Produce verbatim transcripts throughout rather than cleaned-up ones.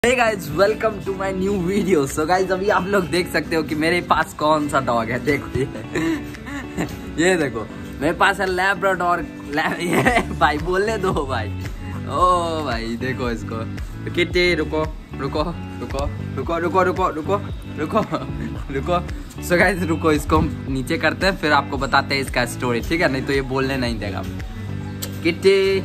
Hey guys, welcome to my new video. So guys, अभी आप लोग देख सकते हो कि मेरे पास कौन सा डॉग है। देखो ये ये देखो मेरे पास है लैब्राडोर। लैब ये भाई बोलने दो भाई। ओ भाई देखो इसको। किट्टी रुको रुको रुको रुको रुको रुको रुको रुको रुको। सो गाइस रुको, इसको हम नीचे करते हैं, फिर आपको बताते हैं इसका स्टोरी, ठीक है? नहीं तो ये बोलने नहीं देगा। किट्टी,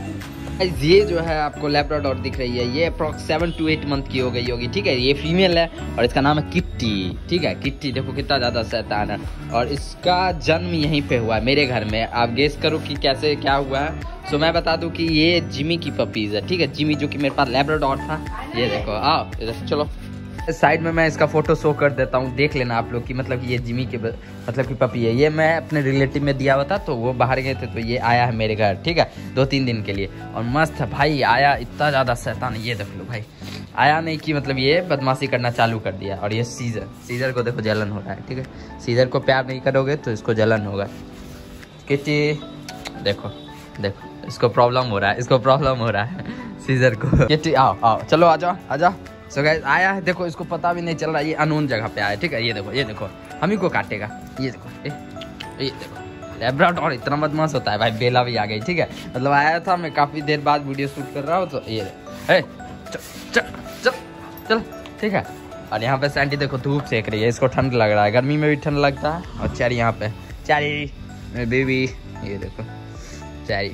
ये जो है आपको लैब्राडोर दिख रही है, ये approx seven to eight month की हो गई होगी, ठीक है? ये फीमेल है और इसका नाम है किट्टी, ठीक है? किट्टी देखो कितना ज़्यादा शैतान है और इसका जन्म यहीं पे हुआ है मेरे घर में। आप गेस करो कि कैसे क्या हुआ है। सो मैं बता दूं कि ये जिमी की पपीज़ है, ठीक है? जिमी जो कि मेरे पास लैब्राडोर था। ये देखो, आओ इधर चलो। साइड में मैं इसका फोटो शो कर देता हूँ, देख लेना आप लोग कि मतलब कि ये जिमी के मतलब की पपी है। ये मैं अपने रिलेटिव में दिया हुआ था, तो वो बाहर गए थे, तो ये आया है मेरे घर, ठीक है? दो तीन दिन के लिए और मस्त है भाई। आया इतना ज़्यादा शैतान, ये देख लो भाई। आया नहीं कि मतलब ये बदमाशी करना चालू कर दिया। और ये सीजर सीजर को देखो जलन हो रहा है, ठीक है? सीजर को प्यार नहीं करोगे तो इसको जलन होगा। किट्टी देखो देखो, इसको प्रॉब्लम हो रहा है, इसको प्रॉब्लम हो रहा है सीजर को। किट्टी आओ आओ, चलो आ जाओ आ जाओ। सो गाइस आया है, देखो इसको पता भी नहीं चल रहा, ये अननोन जगह पे आया, ठीक है? ये देखो ये देखो, हम ही को काटेगा। ये देखो ए, ये देखो लैब्राडोर इतना बदमाश होता है भाई। बेला भी आ गई, ठीक है? मतलब आया था, मैं काफी देर बाद वीडियो शूट कर रहा हूँ, तो ये ए, चल चल चल चल, ठीक है? और यहाँ पे सैंडी देखो धूप सेक रही है, इसको ठंड लग रहा है। गर्मी में भी ठंड लगता है। और चैरी यहाँ पे, चैरी बेबी, ये देखो चैरी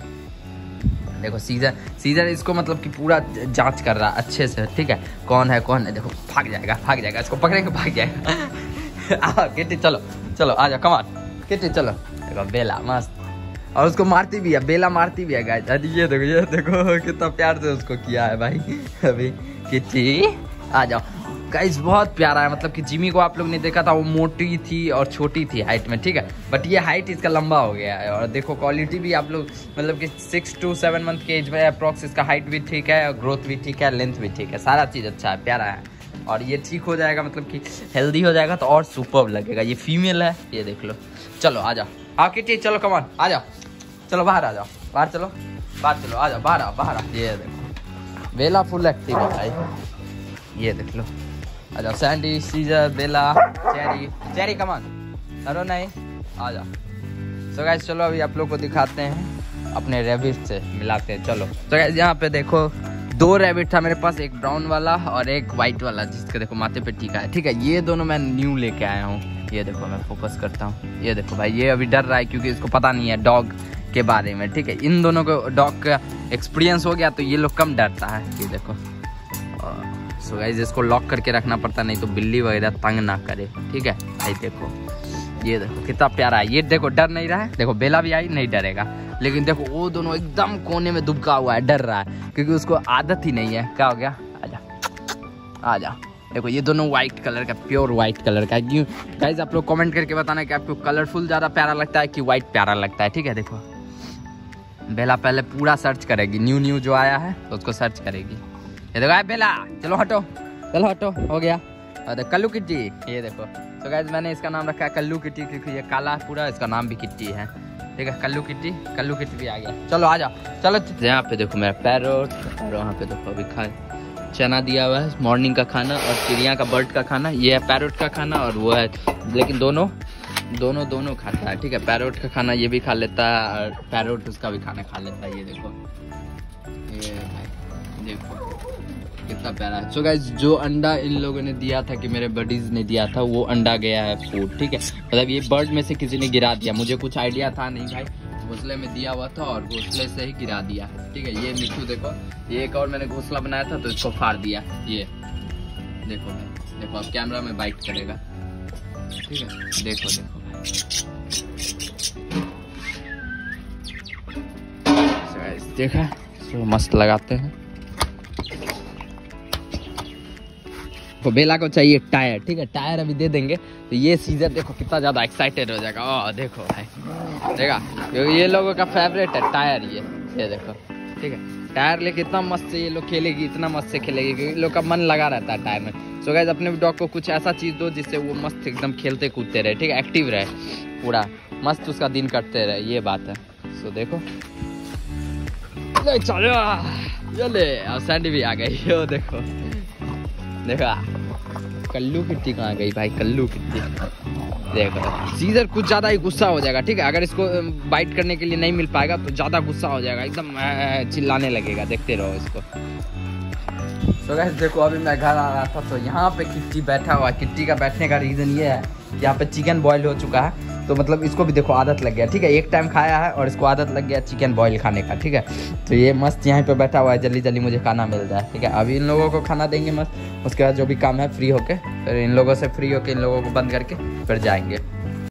देखो। सीजर सीजर इसको मतलब कि पूरा जांच कर रहा है अच्छे से, ठीक है? कौन है कौन है। देखो भाग जाएगा भाग जाएगा, इसको पकड़ेंगे भाग जाएगा। आ किट्टी चलो चलो आ जाओ, कमान किट्टी चलो। देखो बेला मस्त, और उसको मारती भी है, बेला मारती भी है गाइस। अरे ये देखो ये देखो कितना प्यार से उसको किया है भाई। अभी किट्टी आ जाओ गाइस, बहुत प्यारा है। मतलब कि जिमी को आप लोग ने देखा था, वो मोटी थी और छोटी थी हाइट में, ठीक है? बट ये हाइट इसका लंबा हो गया है। और देखो क्वालिटी भी आप लोग मतलब कि सिक्स टू सेवन मंथ के एज में अप्रॉक्स इसका हाइट भी ठीक है, ग्रोथ भी ठीक है, लेंथ भी ठीक है, सारा चीज़ अच्छा है, प्यारा है। और ये ठीक हो जाएगा, मतलब कि हेल्दी हो जाएगा तो और सुपर्ब लगेगा। ये फीमेल है, ये देख लो। चलो आ जाओ, आओ किट्टी चलो, कमान आ जाओ, चलो बाहर आ जाओ, बाहर चलो बाहर चलो, आ जाओ बाहर आओ बाहर आओ। ये देखो बेला फुल एक्टिव है भाई, ये देख लो। अच्छा Sandy, Caesar, Bella, Cherry Cherry come on, अरे नहीं आ जाओ। सो गाइस चलो अभी आप लोग को दिखाते हैं अपने रैबिट से मिलाते हैं, चलो। तो गाइस यहाँ पे देखो दो रैबिट था मेरे पास, एक ब्राउन वाला और एक वाइट वाला, जिसके देखो माथे पे टीका है, ठीक है? ये दोनों मैं न्यू लेके आया हूँ। ये देखो मैं फोकस करता हूँ, ये देखो भाई, ये अभी डर रहा है क्योंकि इसको पता नहीं है डॉग के बारे में, ठीक है? इन दोनों को डॉग का एक्सपीरियंस हो गया तो ये लोग कम डरता है। ये देखो सो गाइस इसको लॉक करके रखना पड़ता, नहीं तो बिल्ली वगैरह तंग ना करे, ठीक है भाई? देखो ये देखो कितना प्यारा है। ये देखो डर नहीं रहा है, देखो बेला भी आई नहीं डरेगा, लेकिन देखो वो दोनों एकदम कोने में दुबका हुआ है, डर रहा है क्योंकि उसको आदत ही नहीं है। क्या हो गया? आजा आजा। देखो ये दोनों व्हाइट कलर का, प्योर व्हाइट कलर का। क्यों गाइस आप लोग कमेंट करके बताना कि आपको कलरफुल ज़्यादा प्यारा लगता है कि व्हाइट प्यारा लगता है, ठीक है? देखो बेला पहले पूरा सर्च करेगी, न्यू न्यू जो आया है तो उसको सर्च करेगी। ये देखो बेला, चलो हटो चलो हटो, हो गया। और कल्लू किट्टी, ये देखो। तो गाइस मैंने इसका नाम रखा है कल्लू किट्टी क्योंकि ये काला पूरा, इसका नाम भी किट्टी है, ठीक है? कल्लू किट्टी, कल्लू किट्टी भी आ गया। चलो आ जाओ चलो। यहाँ पे देखो मेरा पैरोट, और वहाँ पे देखो अभी खा चना दिया हुआ है, मॉर्निंग का खाना, और चिड़िया का बर्ड का खाना। ये है पैरोट का खाना और वो है, लेकिन दोनों दोनों दोनों खाता है, ठीक है? पैरोट का खाना ये भी खा लेता है और पैरोट उसका भी खाना खा लेता है। ये देखो ये देखो कितना प्यारा है। सो गाइस जो अंडा इन लोगों ने दिया था कि मेरे बडीज ने दिया था, वो अंडा गया है फूड, ठीक है? मतलब ये बर्ड में से किसी ने गिरा दिया, मुझे कुछ आइडिया था नहीं भाई, घोंसले में दिया हुआ था और घोंसले से ही गिरा दिया, ठीक है? ये मिट्टू देखो, ये एक और मैंने घोंसला बनाया था तो इसको फाड़ दिया। ये देखो देखो, अब कैमरा में बाइट करेगा, ठीक है? देखो देखो भाई, देखा तो मस्त लगाते हैं। तो बेला को चाहिए टायर, ठीक है? टायर अभी दे देंगे तो ये सीजर देखो कितना ज्यादा एक्साइटेड हो जाएगा। ओ देखो भाई, देखा क्योंकि ये लोगों का फेवरेट है टायर। ये ये देखो, ठीक है? टायर लेके इतना मस्त से ये लोग खेलेगी, इतना मस्त से खेलेगी क्योंकि इन लोग का मन लगा रहता है टायर में। सो गाइस अपने डॉग को कुछ ऐसा चीज दो जिससे वो मस्त एकदम खेलते कूदते रहे, ठीक है? एक्टिव रहे, पूरा मस्त उसका दिन कटते रहे, ये बात है। सो देखो चलो, चले, और सैंडी भी आ गई, यो देखो देखा कल्लू किट्टी कहाँ गई भाई, कल्लू किट्टी। देखो सीजर कुछ ज़्यादा ही गुस्सा हो जाएगा, ठीक है। अगर इसको बाइट करने के लिए नहीं मिल पाएगा तो ज़्यादा गुस्सा हो जाएगा, एकदम चिल्लाने लगेगा। देखते रहो इसको। तो so गाइस देखो अभी मैं घर आ रहा था तो यहाँ पे किट्टी बैठा हुआ है। किट्टी का बैठने का रीज़न ये है, यहाँ पे चिकन बॉयल हो चुका है, तो मतलब इसको भी देखो आदत लग गया, ठीक है। एक टाइम खाया है और इसको आदत लग गया चिकन बॉयल खाने का, ठीक है। तो ये मस्त यहाँ पे बैठा हुआ है, जल्दी जल्दी मुझे खाना मिल रहा है, ठीक है। अभी इन लोगों को खाना देंगे मस्त, उसके बाद जो भी काम है फ्री होके, फिर इन लोगों से फ्री होके इन लोगों को बंद करके फिर जाएंगे।